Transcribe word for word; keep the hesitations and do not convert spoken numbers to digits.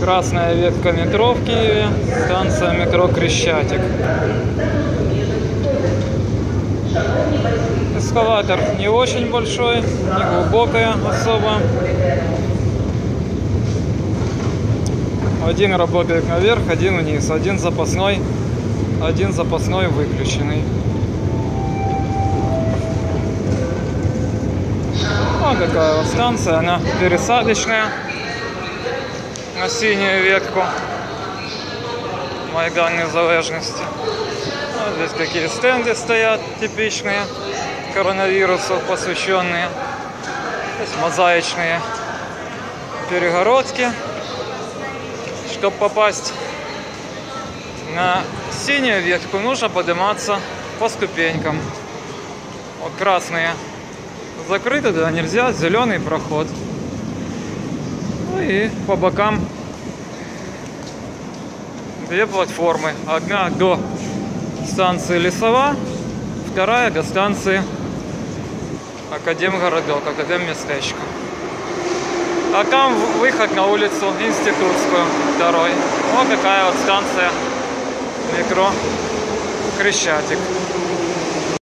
Красная ветка метро в Киеве, станция метро Крещатик. Эскалатор не очень большой, не глубокая особо. Один работает наверх, один вниз, один запасной, один запасной выключенный. Вот такая вот станция, она пересадочная на синюю ветку Майдан Незалежности. Вот здесь такие стенды стоят типичные, коронавирусу посвященные. Здесь мозаичные перегородки. Чтобы попасть на синюю ветку, нужно подниматься по ступенькам. Вот красные закрыты, туда нельзя, зеленый проход. Ну и по бокам две платформы. Одна до станции Лесова, вторая до станции Академгородок, Академместечко. А там выход на улицу Институтскую, второй. Вот такая вот станция метро Крещатик.